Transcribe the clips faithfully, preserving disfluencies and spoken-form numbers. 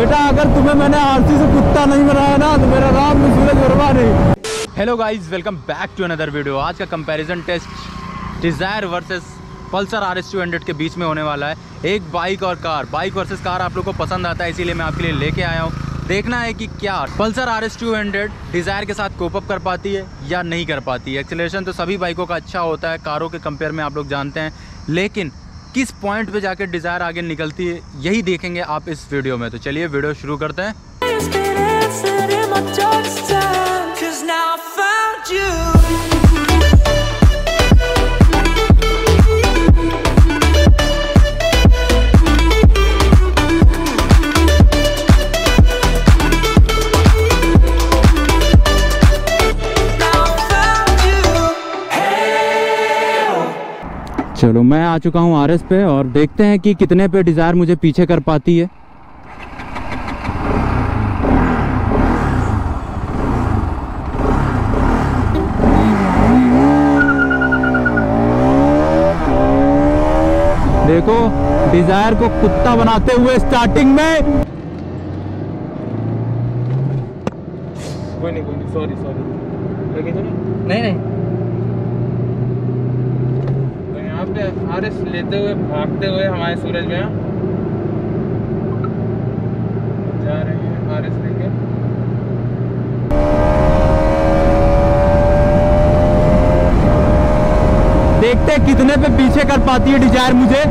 बेटा अगर तुम्हें मैंने आरसी से कुत्ता नहीं बनाया ना तो मेरा नाम सूरज वर्मा नहीं। Hello guys, welcome back to another video. आज का comparison test Dzire versus Pulsar R S to हंड्रेड के बीच में होने वाला है। एक बाइक और कार, बाइक वर्सेस कार आप लोग को पसंद आता है, इसीलिए मैं आपके लिए लेके आया हूँ। देखना है कि क्या Pulsar R S to hundred Dzire के साथ कोप अप कर पाती है या नहीं कर पाती है। एक्सेलरेशन तो सभी बाइकों का अच्छा होता है कारों के कंपेयर में, आप लोग जानते हैं, लेकिन किस पॉइंट पे जाकर डिज़ायर आगे निकलती है यही देखेंगे आप इस वीडियो में। तो चलिए वीडियो शुरू करते हैं। चलो मैं आ चुका हूँ आर एस पे और देखते हैं कि कितने पे डिज़ायर मुझे पीछे कर पाती है। देखो डिज़ायर को कुत्ता बनाते हुए स्टार्टिंग में। कोई नहीं कोई नहीं सॉरी सॉरी नहीं नहीं आर एस लेते हुए भागते हुए हमारे सूरज भैया जा रहे हैं आर एस लेके। देखते हैं कितने पे पीछे कर पाती है डिज़ायर मुझे।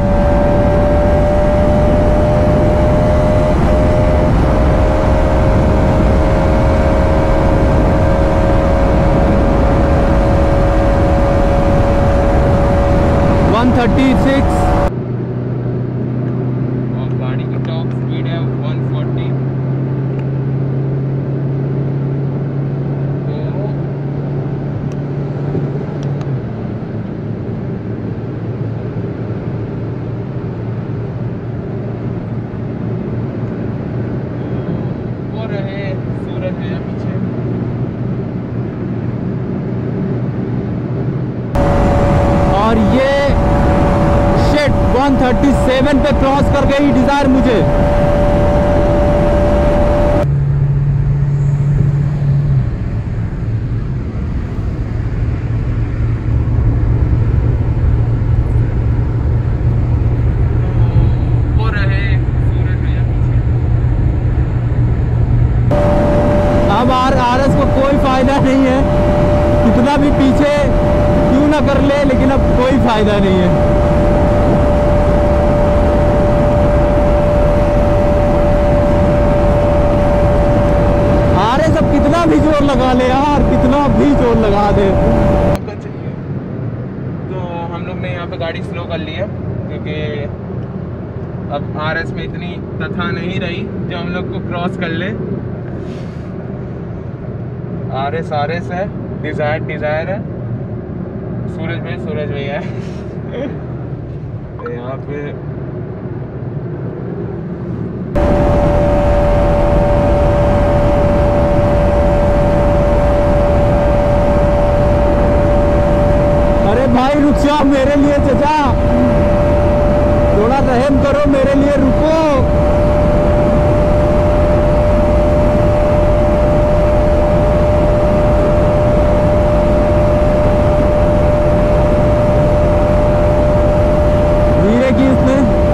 वन थर्टी सिक्स और गाड़ी की टॉप स्पीड है वन फोर्टी। तो वो रहे सूरज भैया पीछे। और ये वन थर्टी सेवन पे क्रॉस कर गई डिज़ायर मुझे। वो रहे सूरज भैया पीछे। अब आर आर एस को कोई फायदा नहीं है, कितना भी पीछे क्यों ना कर ले, लेकिन अब कोई फायदा नहीं है। कितना भी जोर लगा ले यार, कितना भी जोर लगा दे। तो हम लोग ने यहाँ पे गाड़ी स्लो कर ली है क्योंकि अब आर एस में इतनी तथा नहीं रही जो हम लोग को क्रॉस कर ले। आर एस आर एस है, डिज़ायर डिज़ायर है, सूरज भाई सूरज भैया है। तो यहाँ पे भाई रुक जाओ मेरे लिए, चचा थोड़ा रहम करो मेरे लिए, रुको। धीरे की इसने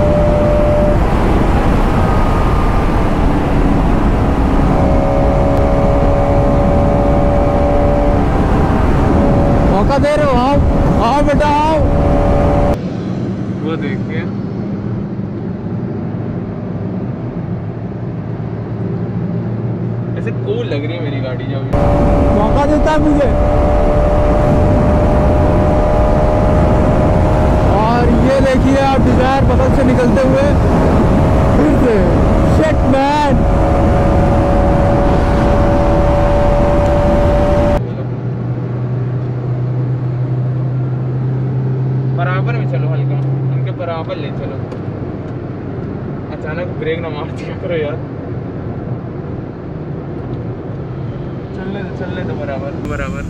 मौका दे रहे हो। आओ आओ बेटा आओ। वो देखिए ऐसे कूल लग रही है मेरी गाड़ी जब मौका देता है मुझे। और ये देखिए आप डिज़ायर बगल से निकलते हुए फिर से शिट मैन। बराबर में चलो, हल्का उनके बराबर ले चलो। अचानक ब्रेक ना मार दिया करो यार। चल ले चल ले तो बराबर बराबर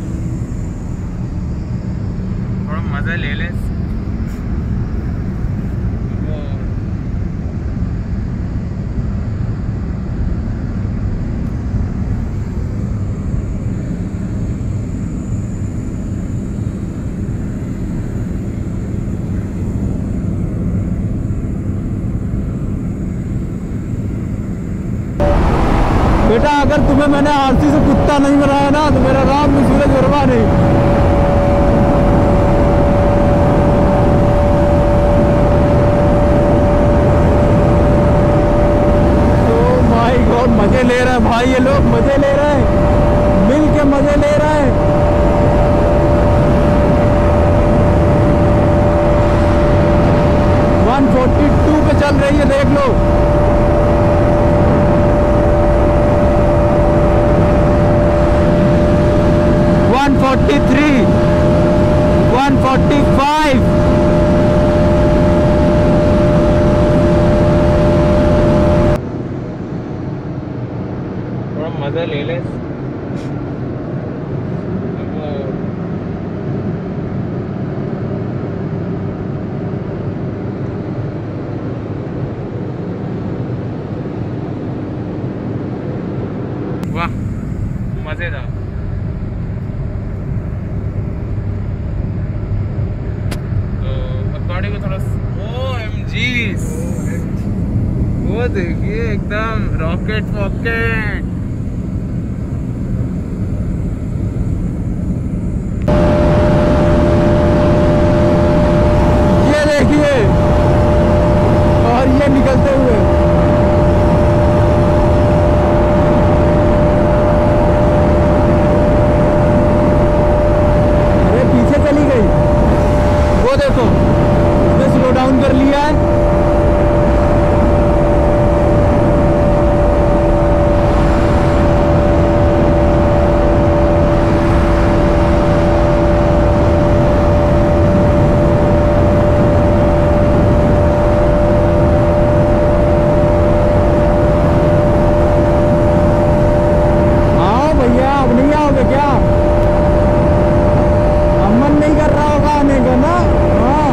थोड़ा मजा ले ले। बेटा अगर तुम्हें मैंने आरसी से कुत्ता नहीं बनाया ना तो मेरा राम में सूरज वर्मा नहीं। तो माय गॉड मजे ले रहे हैं भाई, ये लोग मजे ले रहे हैं, मिल के मजे ले रहे हैं। वन फोर्टी टू पे चल रही है, देख लो। One forty three, one forty five, थोड़ा मजा ले ले। वाह मजेदार। गाड़ी को थोड़ा ओ एम जी, वो देखिए एकदम रॉकेट वॉकेट। ये देखिए और ये निकलते हुए अरे पीछे चली गई, वो देखो इसने स्लो डाउन कर लिया है। आओ भैया, अब नहीं आओगे क्या? अब मन नहीं कर रहा होगा आने का ना? हाँ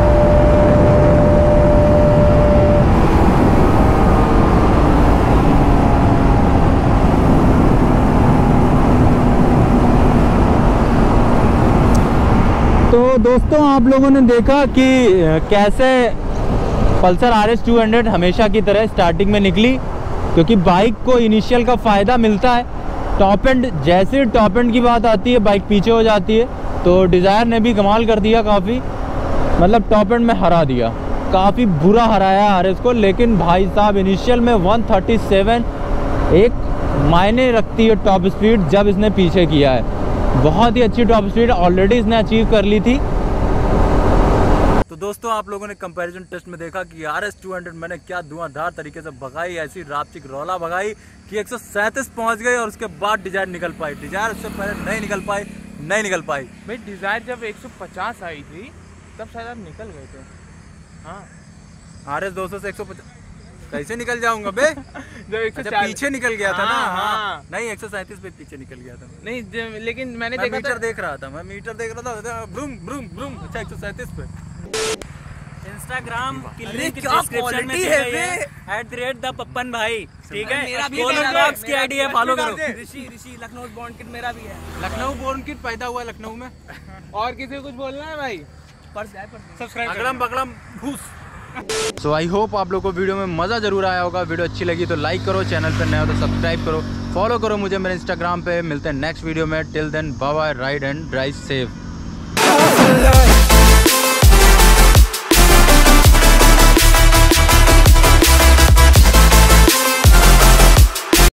तो दोस्तों आप लोगों ने देखा कि कैसे पल्सर आर एस टू हंड्रेड हमेशा की तरह स्टार्टिंग में निकली, क्योंकि बाइक को इनिशियल का फ़ायदा मिलता है। टॉप एंड, जैसे टॉप एंड की बात आती है बाइक पीछे हो जाती है। तो डिज़ायर ने भी कमाल कर दिया काफ़ी, मतलब टॉप एंड में हरा दिया, काफ़ी बुरा हराया आर एस को। लेकिन भाई साहब इनिशियल में वन थर्टी सेवन एक मायने रखती है टॉप स्पीड जब इसने पीछे किया है। बहुत ही अच्छी टॉप स्पीड ऑलरेडी इसने अचीव कर ली थी। तो दोस्तों आप लोगों ने कंपैरिजन टेस्ट में देखा कि आर एस टू हंड्रेड मैंने क्या धुआंधार तरीके से भगाई, ऐसी रापचिक रौला भगाई कि एक सौ सैंतीस पहुंच गई और उसके बाद डिजायर निकल पाई। डिजायर उससे पहले नहीं निकल पाई, नहीं निकल पाई भाई। डिजायर जब एक सौ पचास आई थी तब शायद आप निकल गए थे। हाँ आर एस दो सौ से एक सौ पचास कैसे निकल जाऊंगा बे? जब एक सौ अच्छा, पीछे निकल गया था ना? हाँ, हाँ, हाँ। नहीं एक सौ सैंतीस पे पीछे निकल गया था। नहीं जब, लेकिन मैंने मैं देखा मीटर था। देख रहा था, मैं मीटर देख रहा था, ब्रूम ब्रूम ब्रूम। अच्छा एक सौ सैंतीस पे इंस्टाग्राम की अरे लिंक क्या डिस्क्रिप्शन में quality दी है गई है बे। At the rate the Pappan भाई, ठीक है? मेरा भी दोनों है, ब्लॉग्स की मेरा आईडी भी है, है, फॉलो मेरा करो। भी है। ऋषि ऋषि लखनऊ बॉन्ड किट मेरा भी है। लखनऊ बोर्न किट पैदा हुआ लखनऊ में। और किसी को कुछ बोलना है भाई? पर्स है, पर्स। सब्सक्राइब अगलम बगलम घूस। सो आई होप आप लोगों को वीडियो में मज़ा जरूर आया होगा। वीडियो अच्छी लगी तो लाइक करो, चैनल पर नए हो तो सब्सक्राइब करो, फॉलो करो मुझे मेरे इंस्टाग्राम पे। मिलते हैं नेक्स्ट वीडियो में। Till then bye bye, ride and drive safe.